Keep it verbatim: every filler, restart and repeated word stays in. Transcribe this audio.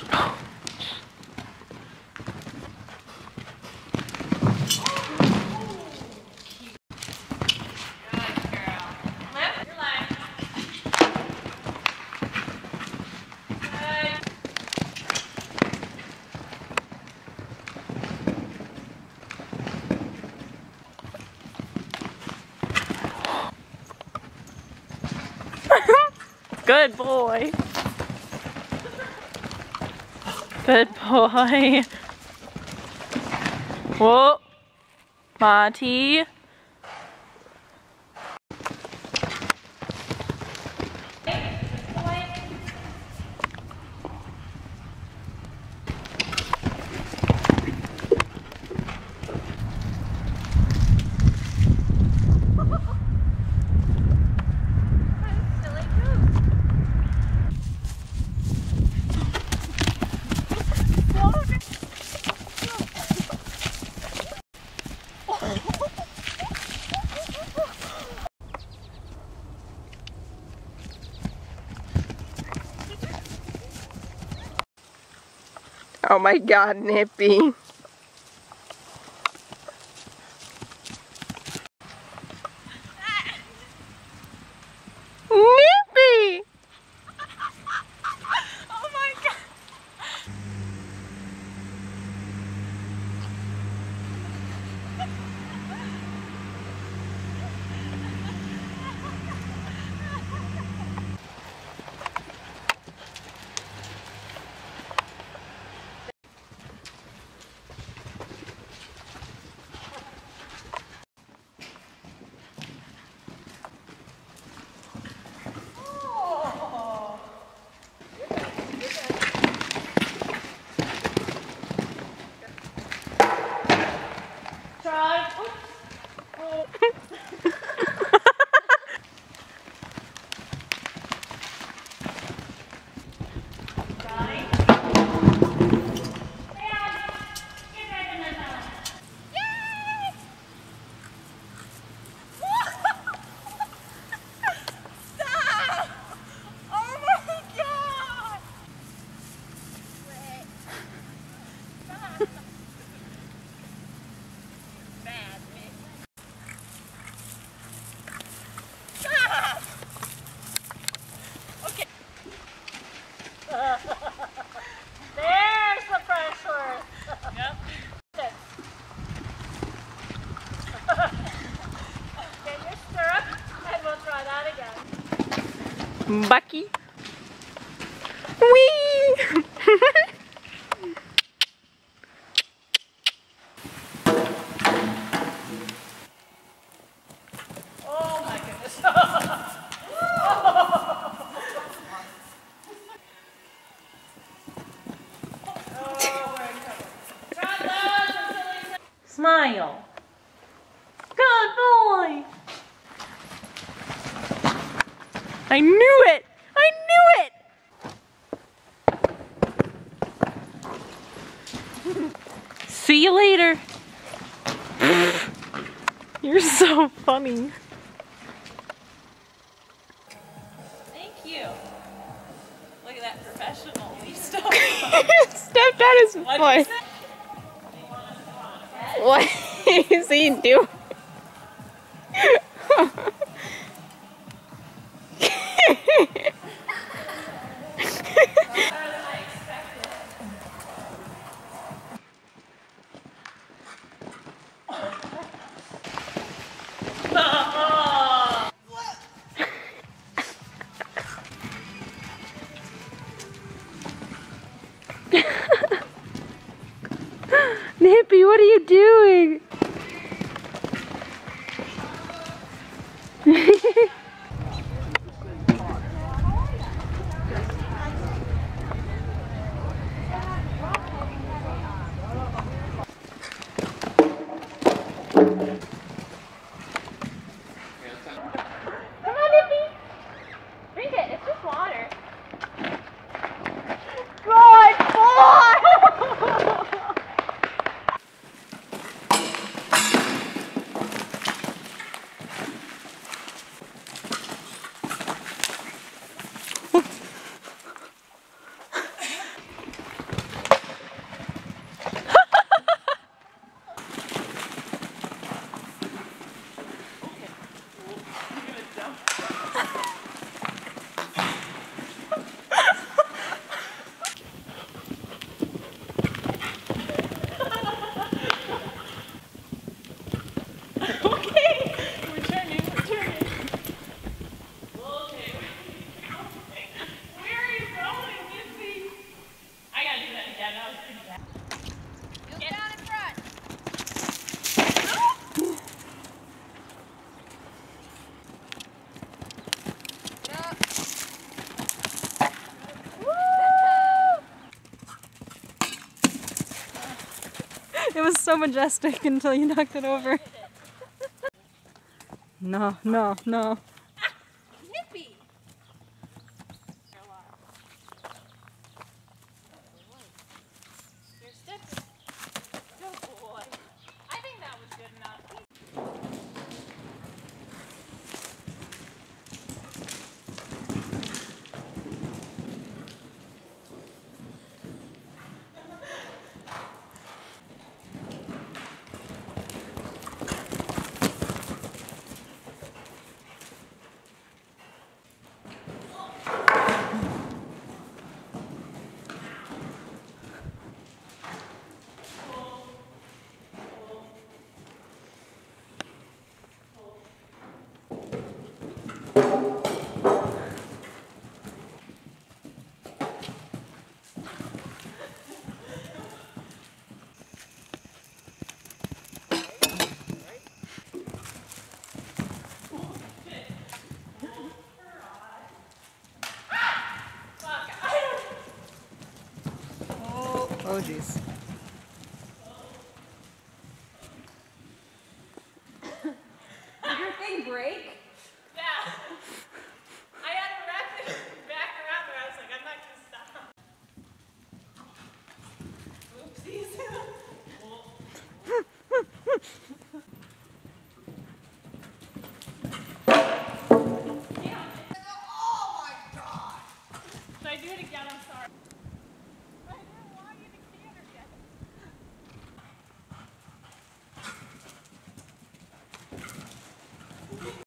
Good boy. Good boy. Whoa. Monty. Oh my God, Nippy. Nippy! Oh my God. There's the pressure. Yep. Get your stirrup and we'll try that again. Bucky. Whee! Oh my goodness. Smile. Good boy. I knew it. I knew it. See you later. You're so funny. Thank you. Look at that professional. You stepped on his foot. What is he doing? Nippy, what are you doing? Come on, Nippy. Drink it. It's just water. Good boy! so majestic until you knocked it over. No, no, no. Ah, nippy. You're stepping. Good boy. I think that was good enough. Oh, jeez. Did your thing break? Yeah. I had to wrap it back around there. I was like, I'm not going to stop. Oopsies. Oh my god! Should I do it again? I'm sorry.